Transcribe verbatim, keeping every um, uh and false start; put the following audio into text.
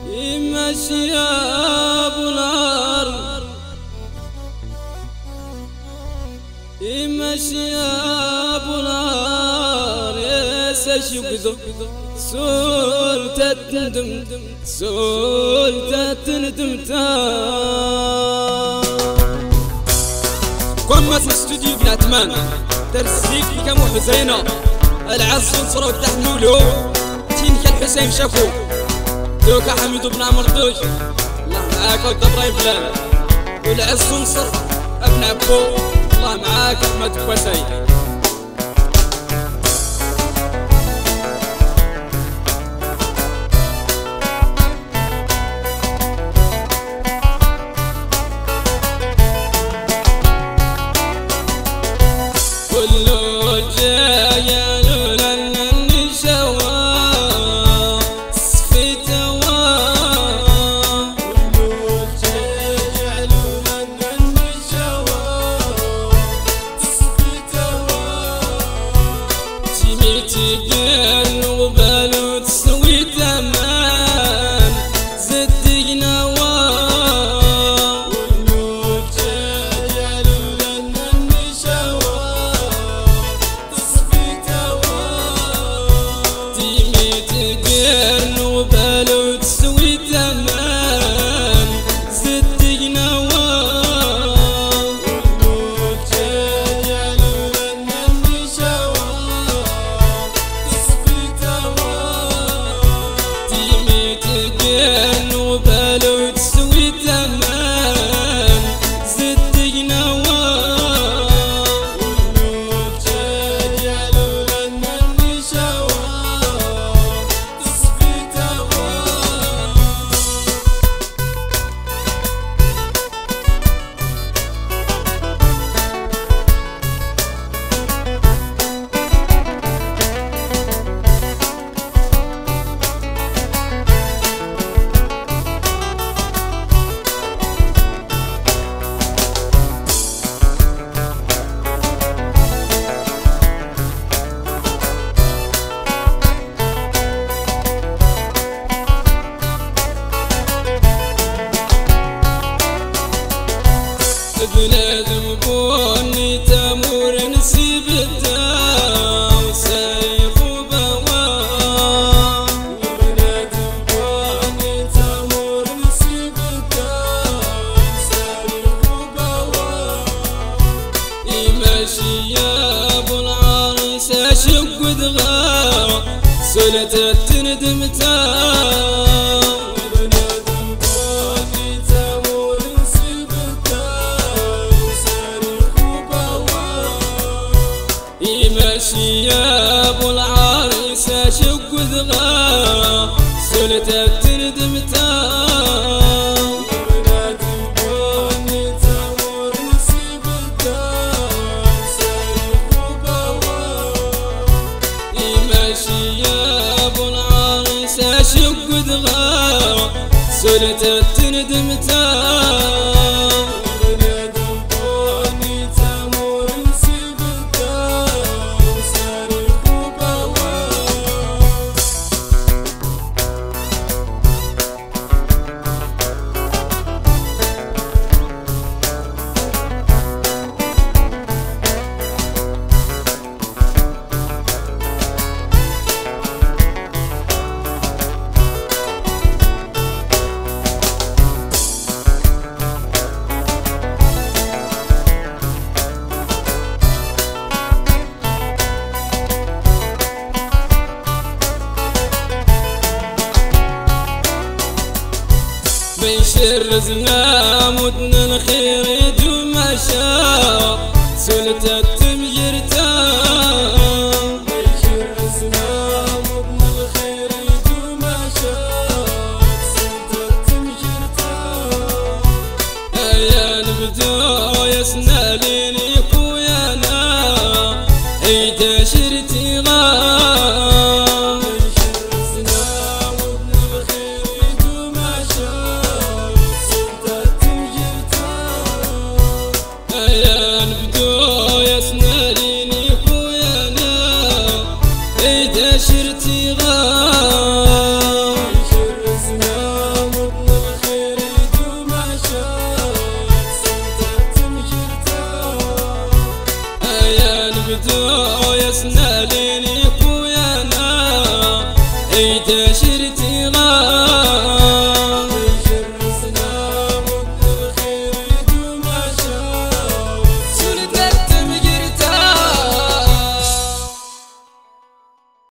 يمشي ابو الارض يمشي ابو الارض يسشقذ سولت تندم سولت تندم تا قمة استوديو بناتمان ترسيك كم حسينة العز صروا تحملوا تينك الحسين شافوا دوكا حميد بن مردوش الله معاك والدبره يبلال والعز نصر ابن عبو الله معاك احمد كوسي كله جاي تقل وبالو تسوي تمام زدقنا واه والموت جايل ولنا النشوى تصفي تواه تيمي تقل وبالو تسوي تمام زدقنا واه والموت جايل ولنا النشوى وبالو تسوي تمام زدقنا واه والموت جايل ولنا النشوى تصفي تواه بنادم بوني تمور نسيب الداو سيف وبواه بنادم بوني تمور نسيب الداو سيف وبواه يمشي يا ابو العرس اشق ودغاه سلة تندم تاو يمشي يا ابو العرس اشق ودغاه سلته تندم تاو بنادم بوني تمور نسيب الداو سيف وبواه يمشي يا ابو العرس اشق ودغاه سلته تندم تاو بيشر زنامودن الخير يدو ما شاء سلطة تمجرتا بيشر زنامودن الخير يدو ما شاء سلطة تمجرتا ايا نبدو يسنى ليني كويانا ايدا شرتي غام بيشر زنامودن الخير يدو ما شاء شرتي غام تنتو